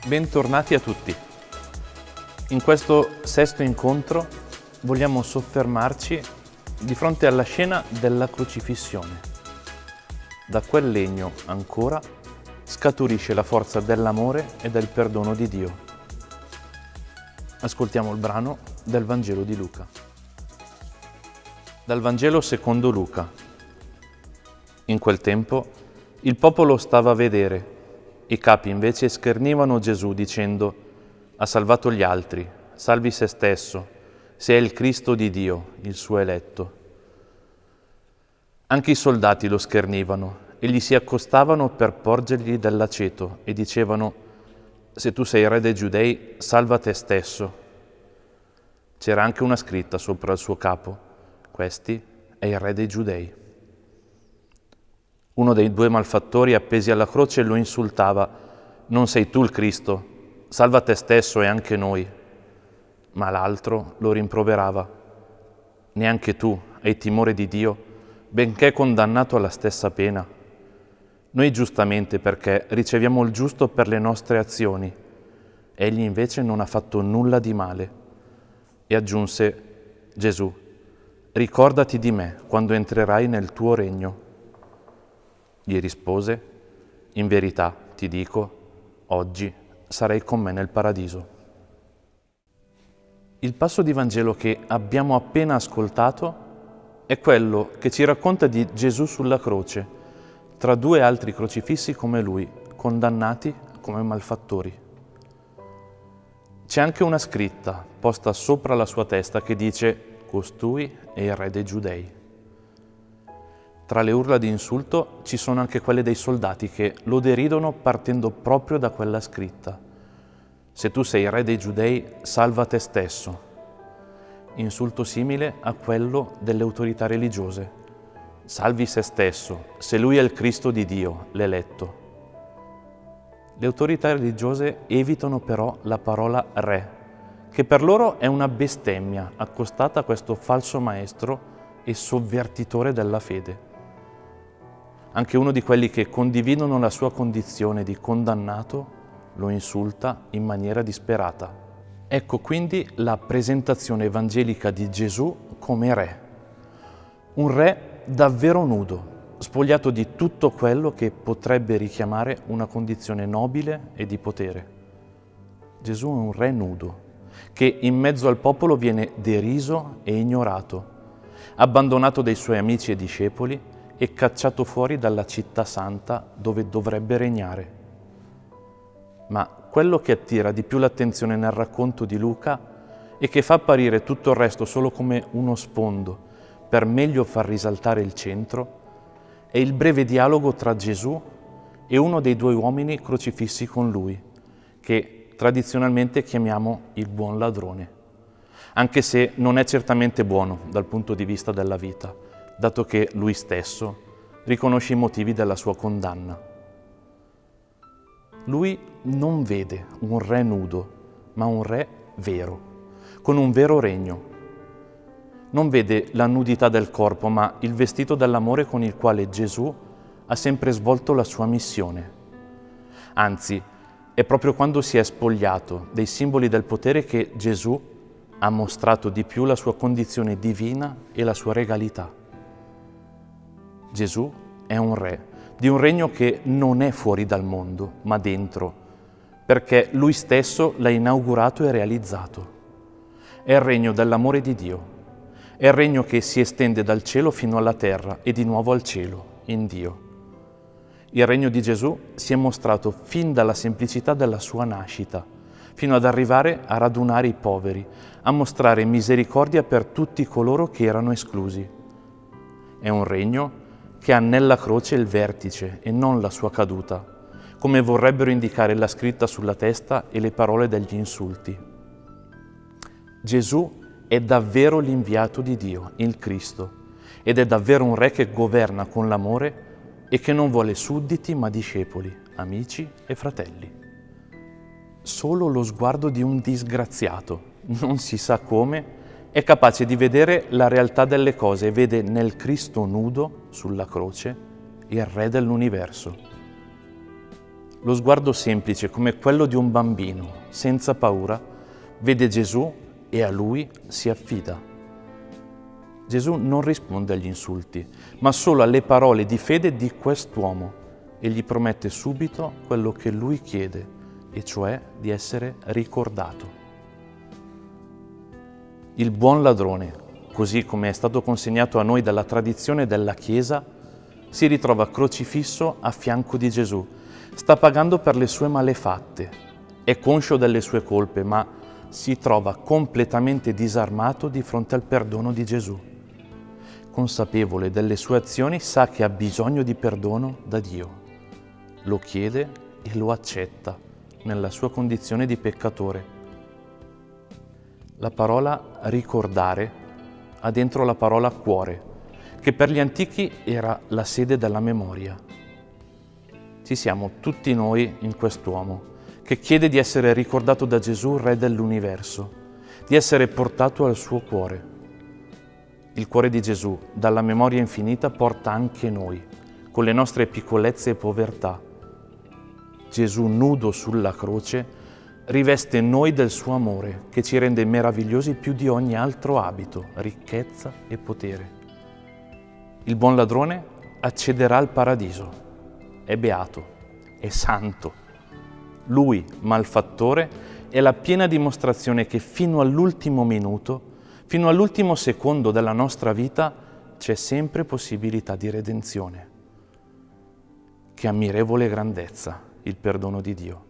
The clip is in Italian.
Bentornati a tutti. In questo sesto incontro vogliamo soffermarci di fronte alla scena della crocifissione. Da quel legno ancora scaturisce la forza dell'amore e del perdono di Dio. Ascoltiamo il brano del Vangelo di Luca. Dal Vangelo secondo Luca. In quel tempo il popolo stava a vedere. I capi invece schernivano Gesù dicendo: ha salvato gli altri, salvi se stesso, se è il Cristo di Dio, il suo eletto. Anche i soldati lo schernivano e gli si accostavano per porgergli dell'aceto e dicevano: se tu sei re dei Giudei, salva te stesso. C'era anche una scritta sopra il suo capo: questi è il re dei Giudei. Uno dei due malfattori appesi alla croce lo insultava: non sei tu il Cristo, salva te stesso e anche noi. Ma l'altro lo rimproverava: neanche tu hai timore di Dio, benché condannato alla stessa pena. Noi giustamente perché riceviamo il giusto per le nostre azioni, egli invece non ha fatto nulla di male. E aggiunse Gesù: ricordati di me quando entrerai nel tuo regno. Gli rispose: in verità ti dico, oggi sarai con me nel paradiso. Il passo di Vangelo che abbiamo appena ascoltato è quello che ci racconta di Gesù sulla croce, tra due altri crocifissi come lui, condannati come malfattori. C'è anche una scritta posta sopra la sua testa che dice: costui è il re dei Giudei. Tra le urla di insulto ci sono anche quelle dei soldati che lo deridono partendo proprio da quella scritta: se tu sei il re dei Giudei, salva te stesso. Insulto simile a quello delle autorità religiose: salvi se stesso, se lui è il Cristo di Dio, l'eletto. Le autorità religiose evitano però la parola re, che per loro è una bestemmia accostata a questo falso maestro e sovvertitore della fede. Anche uno di quelli che condividono la sua condizione di condannato lo insulta in maniera disperata. Ecco quindi la presentazione evangelica di Gesù come re. Un re davvero nudo, spogliato di tutto quello che potrebbe richiamare una condizione nobile e di potere. Gesù è un re nudo, che in mezzo al popolo viene deriso e ignorato, abbandonato dai suoi amici e discepoli e cacciato fuori dalla città santa dove dovrebbe regnare. Ma quello che attira di più l'attenzione nel racconto di Luca e che fa apparire tutto il resto solo come uno sfondo per meglio far risaltare il centro è il breve dialogo tra Gesù e uno dei due uomini crocifissi con lui, che tradizionalmente chiamiamo il buon ladrone, anche se non è certamente buono dal punto di vista della vita, dato che lui stesso riconosce i motivi della sua condanna. Lui non vede un re nudo, ma un re vero, con un vero regno. Non vede la nudità del corpo, ma il vestito dell'amore con il quale Gesù ha sempre svolto la sua missione. Anzi, è proprio quando si è spogliato dei simboli del potere che Gesù ha mostrato di più la sua condizione divina e la sua regalità. Gesù è un re di un regno che non è fuori dal mondo, ma dentro, perché lui stesso l'ha inaugurato e realizzato. È il regno dell'amore di Dio, è il regno che si estende dal cielo fino alla terra e di nuovo al cielo, in Dio. Il regno di Gesù si è mostrato fin dalla semplicità della sua nascita, fino ad arrivare a radunare i poveri, a mostrare misericordia per tutti coloro che erano esclusi. È un regno che ha nella croce il vertice e non la sua caduta, come vorrebbero indicare la scritta sulla testa e le parole degli insulti. Gesù è davvero l'inviato di Dio, il Cristo, ed è davvero un re che governa con l'amore e che non vuole sudditi ma discepoli, amici e fratelli. Solo lo sguardo di un disgraziato, non si sa come, è capace di vedere la realtà delle cose e vede nel Cristo nudo sulla croce il Re dell'universo. Lo sguardo semplice, come quello di un bambino, senza paura, vede Gesù e a lui si affida. Gesù non risponde agli insulti, ma solo alle parole di fede di quest'uomo e gli promette subito quello che lui chiede, e cioè di essere ricordato. Il buon ladrone, così come è stato consegnato a noi dalla tradizione della Chiesa, si ritrova crocifisso a fianco di Gesù. Sta pagando per le sue malefatte, è conscio delle sue colpe, ma si trova completamente disarmato di fronte al perdono di Gesù. Consapevole delle sue azioni, sa che ha bisogno di perdono da Dio. Lo chiede e lo accetta nella sua condizione di peccatore. La parola ricordare ha dentro la parola cuore, che per gli antichi era la sede della memoria. Ci siamo tutti noi in quest'uomo, che chiede di essere ricordato da Gesù, Re dell'universo, di essere portato al suo cuore. Il cuore di Gesù, dalla memoria infinita, porta anche noi, con le nostre piccolezze e povertà. Gesù, nudo sulla croce, riveste noi del suo amore, che ci rende meravigliosi più di ogni altro abito, ricchezza e potere. Il buon ladrone accederà al paradiso. È beato, è santo. Lui, malfattore, è la piena dimostrazione che fino all'ultimo minuto, fino all'ultimo secondo della nostra vita, c'è sempre possibilità di redenzione. Che ammirevole grandezza il perdono di Dio.